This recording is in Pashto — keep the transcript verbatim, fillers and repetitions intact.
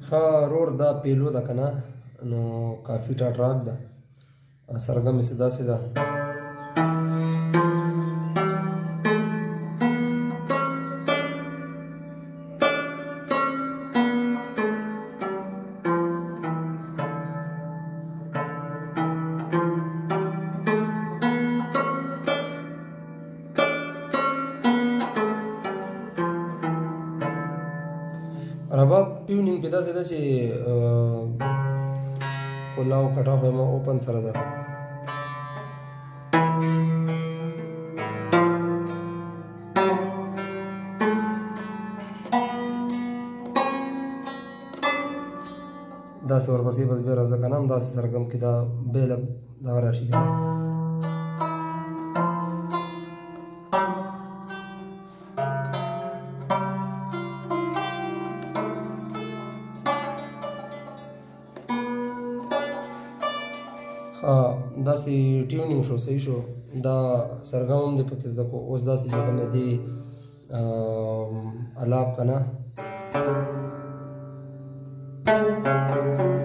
ښه رور دا پیلو ده که نه نو کافي ټاټ راک ده سرګم یې داسې ده رباب ټیونینګ پې داسې ده چې کلاو کټاو خو یې اوپن سره ده داسې ورپسې بس بیا راځه که نه هم داسې سرګم کې دا بیا لږ دغه راشي که نه داسې ټیونینګ شو صحیح شو دا سرګم هم دې پکې زده کړو اوس داسې چې کوم دی الاپ که نه